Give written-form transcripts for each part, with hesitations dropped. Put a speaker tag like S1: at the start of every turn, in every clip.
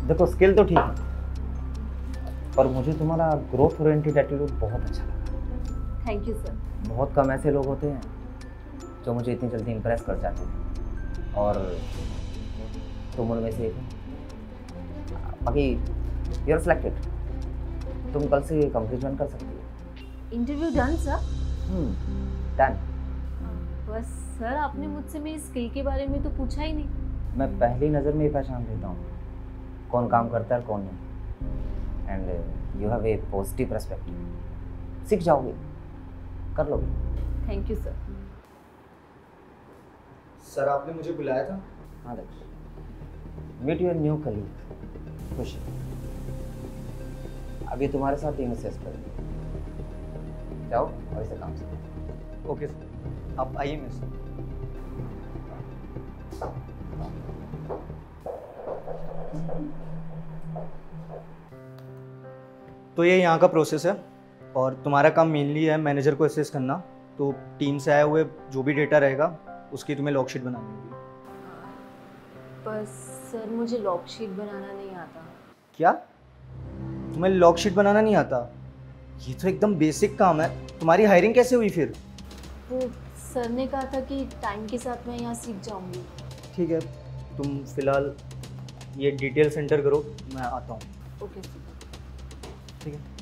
S1: देखो स्किल तो ठीक है, पर मुझे तुम्हारा ग्रोथ ओरिएंटेड एटीट्यूड बहुत अच्छा लगा।
S2: Thank you sir.
S1: बहुत कम ऐसे लोग होते हैं जो मुझे इतनी जल्दी इम्प्रेस कर जाते हैं, और तुम उनमें से एक हो। बाकी यू आर सिलेक्टेड, तुम कल से कंपनी ज्वाइन कर सकती हो।
S2: Interview done sir?
S1: डन।
S2: बस सर आपने मुझसे मेरी स्किल के बारे में तो पूछा ही नहीं।
S1: मैं पहली नज़र में ही पहचान लेता हूँ कौन काम करता है और कौन नहीं, and you have a positive perspective. सीख जाओगे, कर लोगे।
S2: Thank you sir.
S3: सर आपने मुझे बुलाया था?
S1: हाँ देखो, मीट योर न्यू कलीग खुशी। अभी तुम्हारे साथ टीम असेस करेंगे, जाओ और इसे काम से।
S3: ओके सर, आप आइए मेरे साथ। तो ये यहाँ का प्रोसेस है, और तुम्हारा काम मेनली है मैनेजर को असेस करना। तो टीम से आए हुए जो भी डेटा रहेगा उसकी तुम्हें लॉग शीट बनानी होगी।
S2: बस सर मुझे लॉग शीट बनाना नहीं आता।
S3: क्या तुम्हें लॉग शीट बनाना नहीं आता? ये तो एकदम बेसिक काम है। तुम्हारी हायरिंग कैसे हुई फिर?
S2: वो सर ने कहा था कि टाइम के साथ मैं यहाँ सीख जाऊँगी।
S3: ठीक है, तुम फिलहाल ये डिटेल सेंटर करो, मैं आता हूँ।
S2: Okay sir.
S3: ठीक है।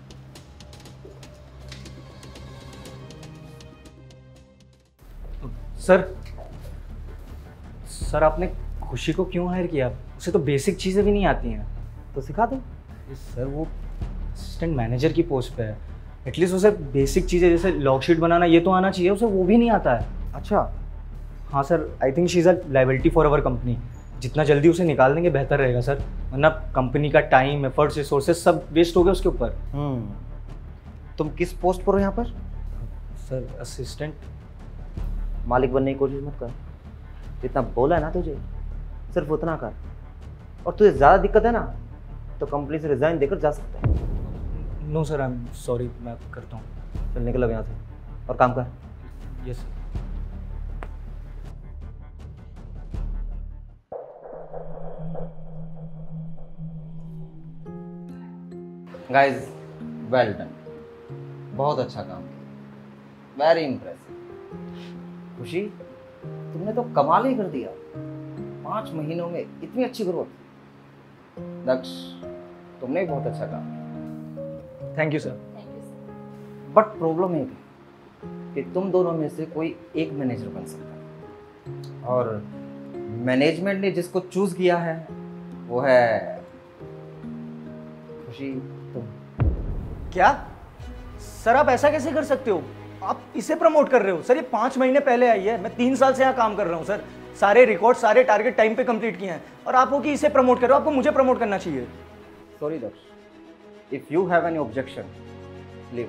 S3: सर आपने खुशी को क्यों हायर किया? उसे तो बेसिक चीज़ें भी नहीं आती हैं।
S1: तो सिखा दो।
S3: सर वो असिस्टेंट मैनेजर की पोस्ट पे है, एटलीस्ट उसे बेसिक चीज़ें जैसे लॉग शीट बनाना ये तो आना चाहिए, उसे वो भी नहीं आता है।
S1: अच्छा,
S3: हाँ sir, I think she is a liability for our company. जितना जल्दी उसे निकाल देंगे बेहतर रहेगा सर, वरना कंपनी का टाइम, एफर्ट्स, रिसोर्सेज सब वेस्ट हो गए उसके ऊपर।
S1: तुम किस पोस्ट पर हो यहाँ पर?
S3: Sir assistant.
S1: मालिक बनने की कोशिश मत कर। जितना बोला है ना तुझे, सिर्फ उतना कर। और तुझे ज़्यादा दिक्कत है ना, तो कंपनी से रिजाइन देकर जा सकता है।
S3: No sir, I am sorry, मैं करता हूँ।
S1: चल निकल अब यहाँ से और काम कर।
S3: Yes sir.
S1: Guys, well done, बहुत अच्छा काम किया, वेरी इम्प्रेसिव। खुशी, तुमने तो कमाल ही कर दिया। 5 महीनों में इतनी अच्छी ग्रोथ। दक्ष, तुमने भी बहुत अच्छा काम किया।
S3: Thank you sir.
S2: Thank you sir.
S1: But problem एक है कि तुम दोनों में से कोई एक मैनेजर बन सकता है, और मैनेजमेंट ने जिसको चूज किया है वो है खुशी, तुम।
S3: क्या सर, आप ऐसा कैसे कर सकते हो? आप इसे प्रमोट कर रहे हो? सर ये 5 महीने पहले आई है, मैं 3 साल से यहाँ काम कर रहा हूँ सर। सारे रिकॉर्ड, सारे टारगेट टाइम पे कंप्लीट किए हैं, और आप हो कि इसे प्रमोट कर रहे हो? आपको मुझे प्रमोट करना चाहिए।
S1: Sorry Daksh, if you have any objection, leave.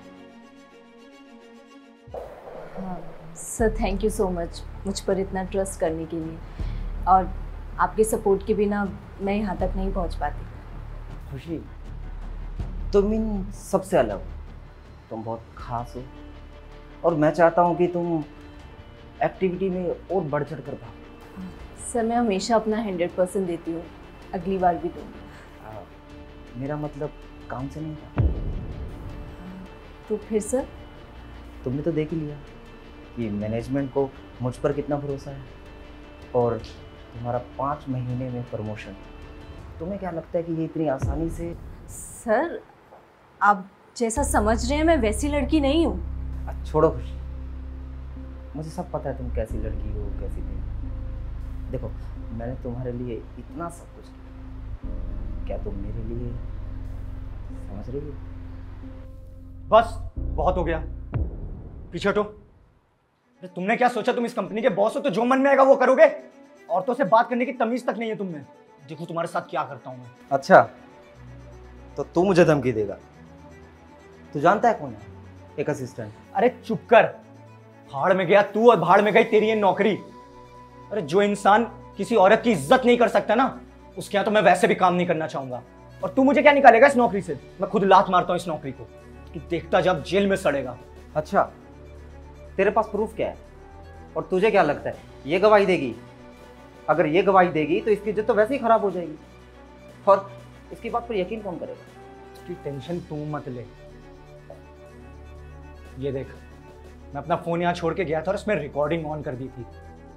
S2: हाँ sir, thank you so much मुझ पर इतना ट्रस्ट करने के लिए, और आपके सपोर्ट के बिना मैं यहाँ तक नहीं पहुँच पाती।
S1: खुशी, तुम इन सबसे अलग हो, तुम बहुत खास हो, और मैं चाहता हूँ कि तुम एक्टिविटी में और बढ़ चढ़ कर भागो।
S2: सर मैं हमेशा अपना 100% देती हूँ, अगली बार भी दूँगी।
S1: मेरा मतलब काम से नहीं था।
S2: तो फिर सर?
S1: तुमने तो देख ही लिया कि मैनेजमेंट को मुझ पर कितना भरोसा है, और तुम्हारा 5 महीने में प्रमोशन। तुम्हें क्या लगता है कि ये इतनी आसानी से?
S2: सर आप जैसा समझ रहे हैं मैं वैसी लड़की नहीं हूँ।
S1: छोड़ो खुशी, मुझे सब पता है तुम कैसी लड़की हो, कैसी नहीं। देखो, मैंने तुम्हारे लिए इतना सब कुछ किया, क्या तुम मेरे लिए समझ रही हो?
S3: बस बहुत हो गया, पीछे हटो। अरे तुमने क्या सोचा तुम इस कंपनी के बॉस हो तो जो मन में आएगा वो करोगे? औरतों से बात करने की तमीज तक नहीं है तुम में। देखो तुम्हारे साथ क्या करता हूँ मैं।
S1: अच्छा, तो तू मुझे धमकी देगा? तू जानता है कौन है एक असिस्टेंट?
S3: अरे चुप कर, भाड़ में गया तू और भाड़ में गई तेरी ये नौकरी। अरे जो इंसान किसी औरत की इज्जत नहीं कर सकता ना, उसके यहाँ तो मैं वैसे भी काम नहीं करना चाहूंगा। और तू मुझे क्या निकालेगा इस नौकरी से? मैं खुद लात मारता हूँ इस नौकरी को, कि देखता जब जेल में सड़ेगा।
S1: अच्छा, तेरे पास प्रूफ क्या है? और तुझे क्या लगता है ये गवाही देगी? अगर ये गवाही देगी तो इसकी इज्जत तो वैसे ही खराब हो जाएगी। और इसकी बात पर यकीन कौन करेगा?
S3: उसकी टेंशन तू मत ले। ये देख, मैं अपना फोन यहाँ छोड़ के गया था और उसमें रिकॉर्डिंग ऑन कर दी थी।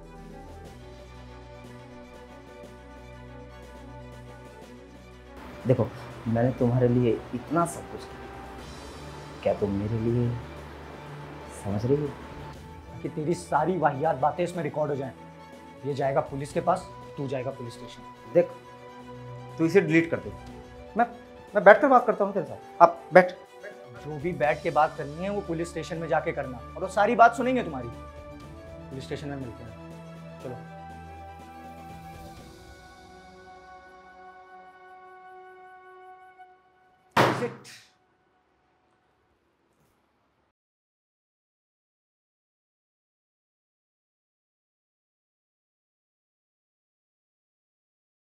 S1: देखो, मैंने तुम्हारे लिए इतना सब कुछ किया, क्या तुम मेरे लिए समझ रही हो?
S3: कि तेरी सारी वाहियात बातें इसमें रिकॉर्ड हो जाएं। ये जाएगा पुलिस के पास, तू जाएगा पुलिस स्टेशन।
S1: देख, तू इसे डिलीट कर दे। मैं बैठ कर बात करता हूँ तेरे साथ। आप बैठ।
S3: जो भी बैठ के बात करनी है वो पुलिस स्टेशन में जाके करना, और वो सारी बात सुनेंगे तुम्हारी। पुलिस स्टेशन में मिलते हैं, चलो।
S1: Shit.